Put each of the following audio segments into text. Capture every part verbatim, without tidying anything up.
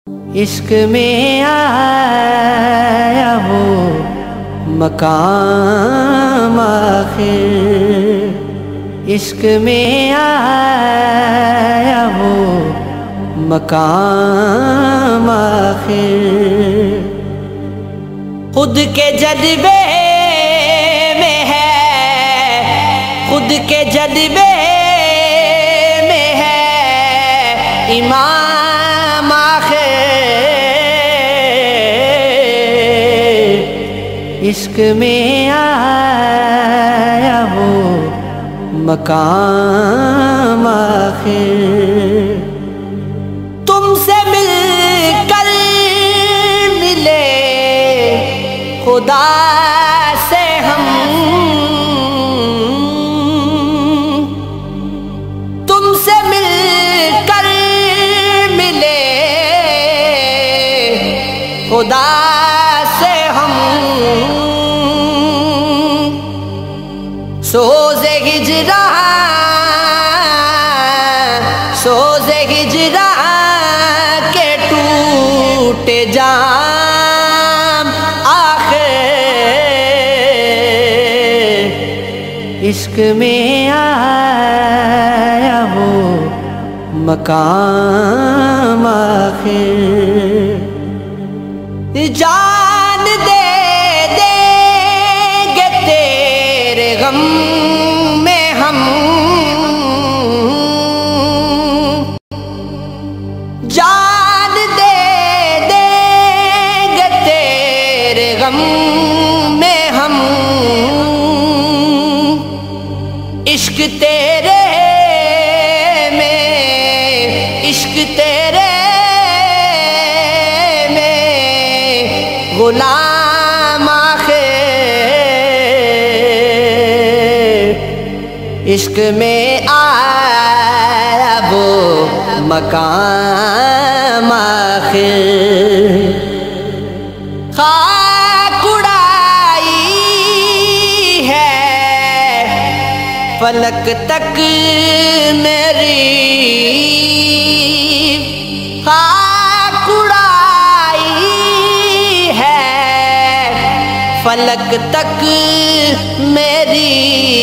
عشق میں آیا وہ مقام آخر، عشق میں آیا وہ مقام آخر، خود کے جذبے میں ہے، خود کے جذبے میں ہے امام آخر، عشق میں آیا وہ مقام آخر، تم سے مل کر ملے خدا سے ہم، تم سے مل کر ملے خدا سے ہم، سوز ہجراں سوز ہجراں کے ٹوٹے جام آخر، عشق میں آیا وہ مقام آخر، جان دے دیں گے تیرے غم میں ہم، جان دے دیں گے تیرے غم میں ہم، عشق تیرے میں عشق تیرے میں غلام آخر، عشق میں آیا وہ مقام آخر، خاک اڑائی ہے فلک تک میری، خاک اڑائی ہے فلک تک میری،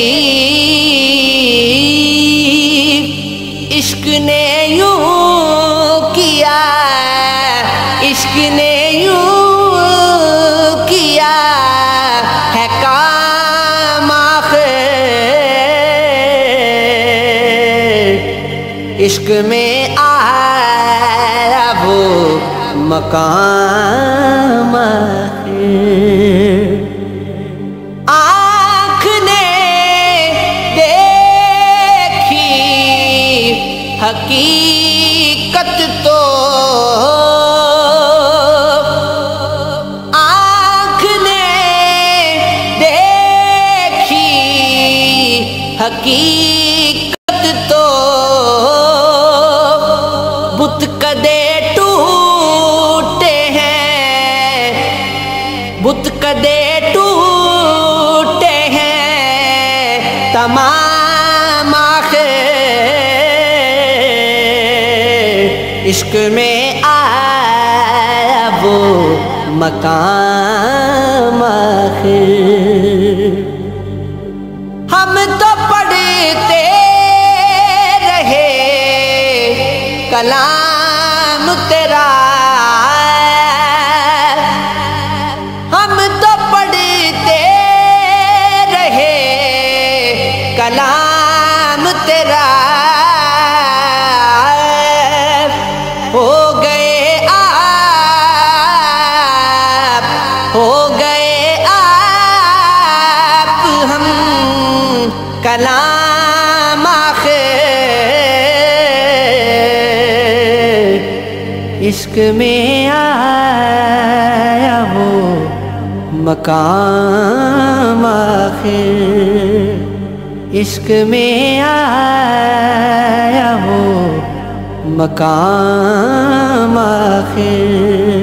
عشق نے یوں کیا عشق نے یوں کیا ہے کام آخر، عشق میں آیا وہ مقام آخر، آنکھ نے دیکھی حقیقت تو، آنکھ نے دیکھی حقیقت تو، بت کدے ٹوٹے ہیں بت کدے ٹوٹے ہیں تمام آخر، عشق میں آیا وہ مقام آخر، ہم تو پڑھتے رہے کلام تیرا، ہم تو پڑھتے رہے کلام تیرا، ہو گئے آپ ہو گئے آپ ہم کلام آخر، عشق میں آیا وہ مقام آخر، عشق میں آیا وہ مقام آخر۔